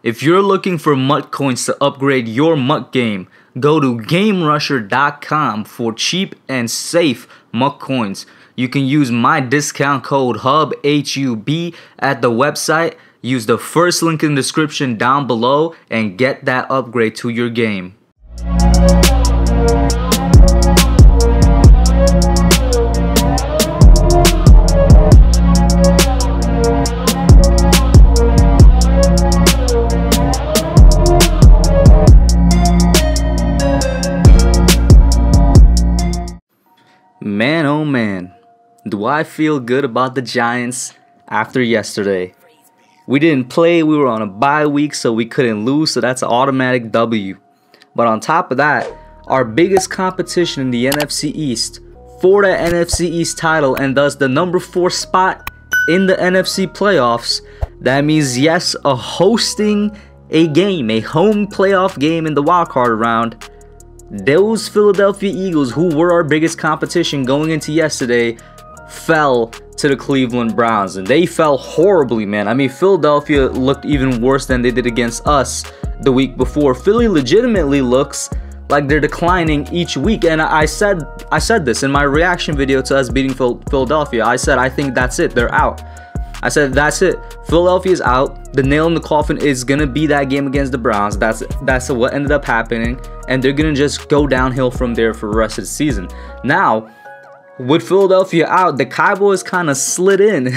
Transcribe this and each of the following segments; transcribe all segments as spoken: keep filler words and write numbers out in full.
If you're looking for MUT coins to upgrade your MUT game, go to game rusher dot com for cheap and safe MUT coins. You can use my discount code HUB H U B at the website. Use the first link in the description down below and get that upgrade to your game. Man, oh man, do I feel good about the Giants after yesterday. We didn't play, we were on a bye week, so we couldn't lose, so that's an automatic W. But on top of that, our biggest competition in the N F C East for the N F C East title and thus the number four spot in the N F C playoffs, that means yes, a hosting a game, a home playoff game in the wildcard round. Those Philadelphia Eagles, who were our biggest competition going into yesterday, fell to the Cleveland Browns, and they fell horribly, man. I mean, Philadelphia looked even worse than they did against us the week before. Philly legitimately looks like they're declining each week, and I said I said this in my reaction video to us beating Philadelphia. I said I think that's it, they're out. I said that's it, Philadelphia's out. The nail in the coffin is gonna be that game against the Browns. That's that's what ended up happening, and they're gonna just go downhill from there for the rest of the season. Now, with Philadelphia out, the Cowboys kind of slid in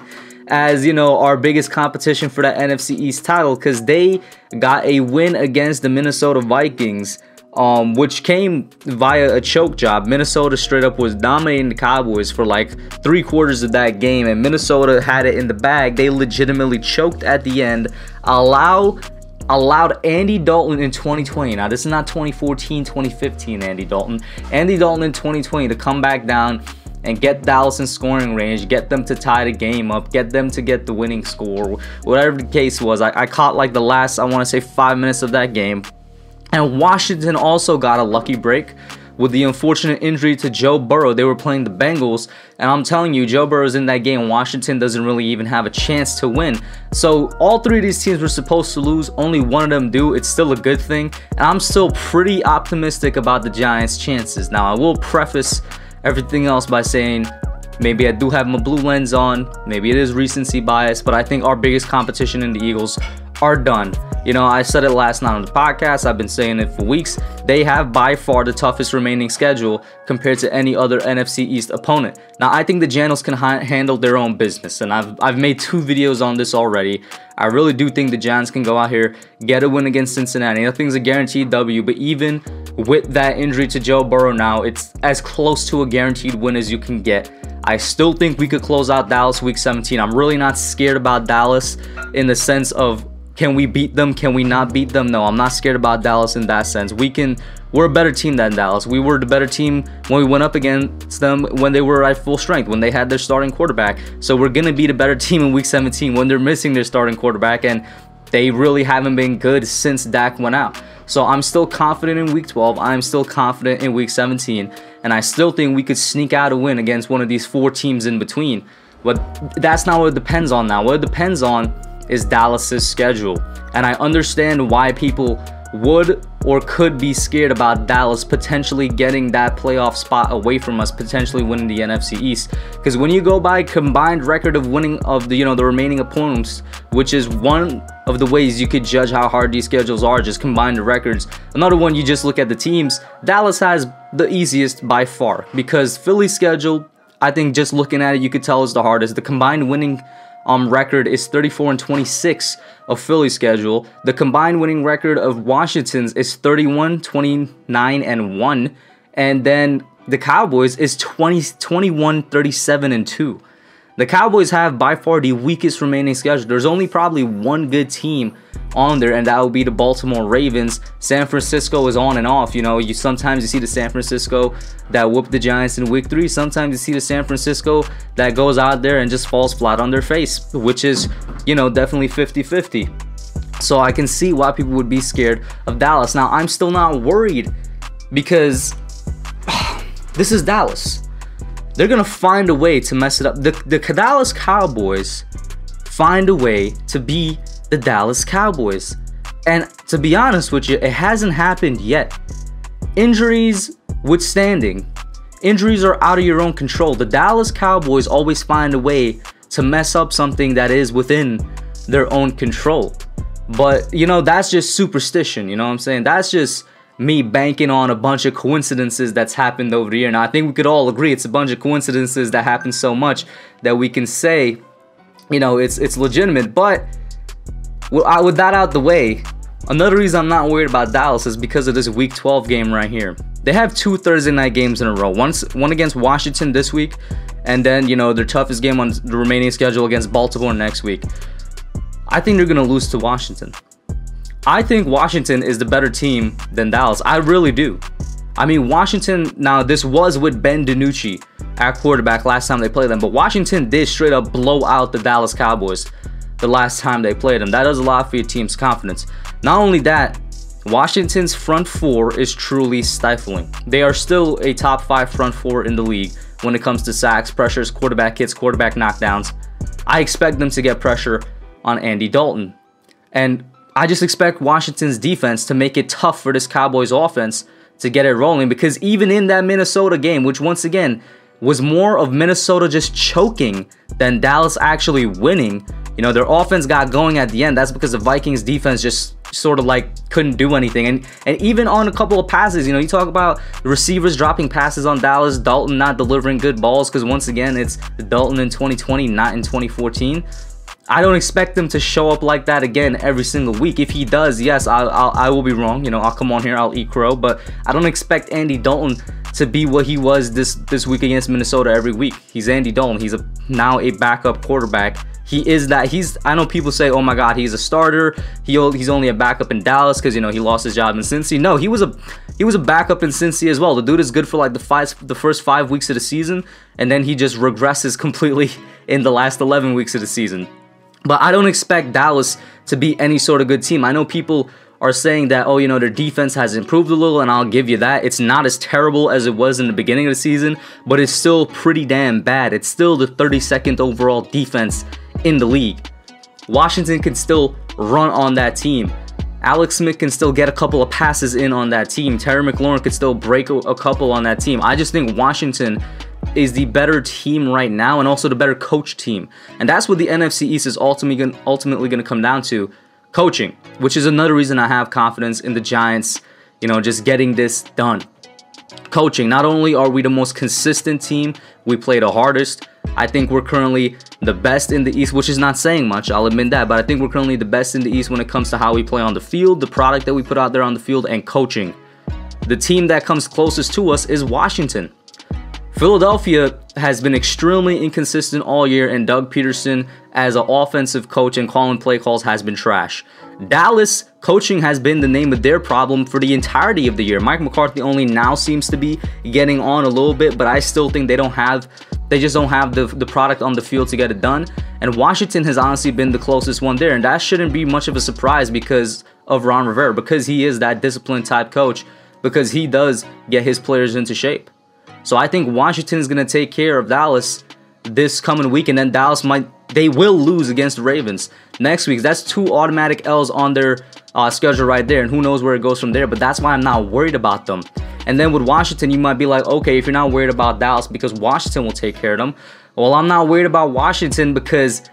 as, you know, our biggest competition for that N F C East title, because they got a win against the Minnesota Vikings, um, which came via a choke job. Minnesota straight up was dominating the Cowboys for like three quarters of that game, and Minnesota had it in the bag. They legitimately choked at the end, allow allowed Andy Dalton in twenty twenty. Now, this is not twenty fourteen, twenty fifteen Andy Dalton. Andy Dalton in twenty twenty to come back down and get Dallas in scoring range, get them to tie the game up, get them to get the winning score, whatever the case was. I, I caught like the last, I want to say, five minutes of that game. And Washington also got a lucky break with the unfortunate injury to Joe Burrow. They were playing the Bengals, and I'm telling you, Joe Burrow's in that game. Washington doesn't really even have a chance to win. So all three of these teams were supposed to lose. Only one of them do. It's still a good thing, and I'm still pretty optimistic about the Giants' chances. Now, I will preface everything else by saying maybe I do have my blue lens on. Maybe it is recency bias, but I think our biggest competition in the Eagles are done. You know, I said it last night on the podcast. I've been saying it for weeks. They have by far the toughest remaining schedule compared to any other N F C East opponent. Now, I think the Giants can ha handle their own business, and I've, I've made two videos on this already. I really do think the Giants can go out here, get a win against Cincinnati. Nothing's a guaranteed W, but even with that injury to Joe Burrow now, it's as close to a guaranteed win as you can get. I still think we could close out Dallas week seventeen. I'm really not scared about Dallas in the sense of, can we beat them? Can we not beat them? No, I'm not scared about Dallas in that sense. We can, we're a better team than Dallas. We were the better team when we went up against them when they were at full strength, when they had their starting quarterback. So we're going to be the better team in week seventeen when they're missing their starting quarterback, and they really haven't been good since Dak went out. So I'm still confident in week twelve. I'm still confident in week seventeen, and I still think we could sneak out a win against one of these four teams in between. But that's not what it depends on now. What it depends on is Dallas's schedule, and I understand why people would or could be scared about Dallas potentially getting that playoff spot away from us, potentially winning the N F C East. Because when you go by combined record of winning of the you know the remaining opponents, which is one of the ways you could judge how hard these schedules are, just combine the records. Another one, you just look at the teams. Dallas has the easiest by far, because Philly's schedule, I think just looking at it, you could tell is the hardest. The combined winning Um, record is thirty-four and twenty-six of Philly's schedule. The combined winning record of Washington's is thirty-one, twenty-nine, and one. And then the Cowboys is twenty, twenty-one, thirty-seven, and two. The Cowboys have by far the weakest remaining schedule. There's only probably one good team on there, and that would be the Baltimore Ravens. San Francisco is on and off. You know, you sometimes you see the San Francisco that whooped the Giants in week three. Sometimes you see the San Francisco that goes out there and just falls flat on their face, which is, you know, definitely fifty fifty. So I can see why people would be scared of Dallas. Now, I'm still not worried, because this is Dallas. They're going to find a way to mess it up. The, the Dallas Cowboys find a way to be the Dallas Cowboys. And to be honest with you, it hasn't happened yet. Injuries withstanding, injuries are out of your own control. The Dallas Cowboys always find a way to mess up something that is within their own control. But, you know, that's just superstition, you know what I'm saying? That's just me banking on a bunch of coincidences that's happened over the year. Now, I think we could all agree it's a bunch of coincidences that happen so much that we can say, you know, it's it's legitimate. But with that out the way, another reason I'm not worried about Dallas is because of this Week twelve game right here. They have two Thursday night games in a row. Once, one against Washington this week, and then, you know, their toughest game on the remaining schedule against Baltimore next week. I think they're going to lose to Washington. I think Washington is the better team than Dallas. I really do. I mean, Washington, now this was with Ben DiNucci at quarterback last time they played them, but Washington did straight up blow out the Dallas Cowboys the last time they played them. That does a lot for your team's confidence. Not only that, Washington's front four is truly stifling. They are still a top five front four in the league when it comes to sacks, pressures, quarterback hits, quarterback knockdowns. I expect them to get pressure on Andy Dalton. And I just expect Washington's defense to make it tough for this Cowboys offense to get it rolling, because even in that Minnesota game, which once again was more of Minnesota just choking than Dallas actually winning, you know, their offense got going at the end. That's because the Vikings defense just sort of like couldn't do anything. And and even on a couple of passes, you know, you talk about receivers dropping passes on Dallas, Dalton not delivering good balls, because once again, it's Dalton in twenty twenty, not in twenty fourteen. I don't expect him to show up like that again every single week. If he does, yes, I'll, I'll, I will be wrong. You know, I'll come on here, I'll eat crow. But I don't expect Andy Dalton to be what he was this, this week against Minnesota every week. He's Andy Dalton. He's a, now a backup quarterback. He is that. He's. I know people say, oh my God, he's a starter. He, he's only a backup in Dallas because, you know, he lost his job in Cincy. No, he was a he was a backup in Cincy as well. The dude is good for like the five, the first five weeks of the season, and then he just regresses completely in the last eleven weeks of the season. But I don't expect Dallas to be any sort of good team. I know people are saying that, oh, you know, their defense has improved a little, and I'll give you that. It's not as terrible as it was in the beginning of the season, but it's still pretty damn bad. It's still the thirty-second overall defense in the league. Washington can still run on that team. Alex Smith can still get a couple of passes in on that team. Terry McLaurin could still break a, a couple on that team. I just think Washington is the better team right now, and also the better coach team. And that's what the N F C East is ultimately gonna, ultimately going to come down to, coaching, which is another reason I have confidence in the Giants, you know, just getting this done. Coaching. Not only are we the most consistent team, we play the hardest. I think we're currently the best in the East, which is not saying much, I'll admit that, but I think we're currently the best in the East when it comes to how we play on the field, the product that we put out there on the field, and coaching. The team that comes closest to us is Washington. Philadelphia has been extremely inconsistent all year, and Doug Peterson as an offensive coach and calling play calls has been trash. Dallas coaching has been the name of their problem for the entirety of the year. Mike McCarthy only now seems to be getting on a little bit, but I still think they don't have, they just don't have the, the product on the field to get it done. And Washington has honestly been the closest one there, and that shouldn't be much of a surprise because of Ron Rivera, because he is that disciplined type coach, because he does get his players into shape. So I think Washington is going to take care of Dallas this coming week, and then Dallas might, they will lose against the Ravens next week. That's two automatic L's on their uh, schedule right there, and who knows where it goes from there, but that's why I'm not worried about them. And then with Washington, you might be like, okay, if you're not worried about Dallas because Washington will take care of them. Well, I'm not worried about Washington because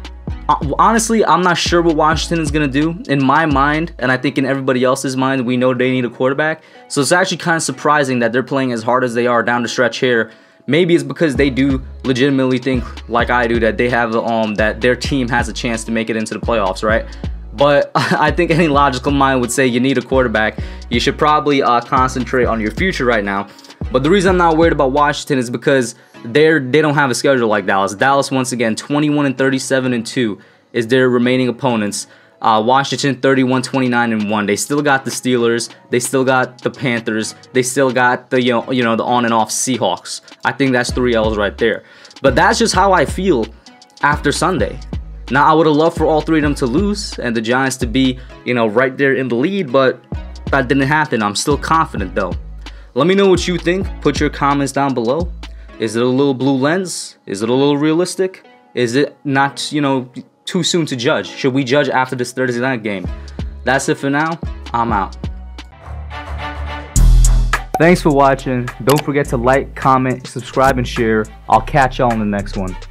honestly, I'm not sure what Washington is going to do. In my mind, and I think in everybody else's mind, we know they need a quarterback. So it's actually kind of surprising that they're playing as hard as they are down the stretch here. Maybe it's because they do legitimately think, like I do, that they have um that their team has a chance to make it into the playoffs, right? But I think any logical mind would say you need a quarterback. You should probably uh, concentrate on your future right now. But the reason I'm not worried about Washington is because they're they don't have a schedule like Dallas. Dallas, once again, twenty-one and thirty-seven and two is their remaining opponents. Uh, Washington thirty-one, twenty-nine and one. They still got the Steelers. They still got the Panthers. They still got the you know you know the on and off Seahawks. I think that's three L's right there. But that's just how I feel after Sunday. Now I would have loved for all three of them to lose and the Giants to be you know right there in the lead, but that didn't happen. I'm still confident though. Let me know what you think. Put your comments down below. Is it a little blue lens? Is it a little realistic? Is it not, you know, too soon to judge? Should we judge after this Thursday night game? That's it for now. I'm out. Thanks for watching. Don't forget to like, comment, subscribe, and share. I'll catch y'all in the next one.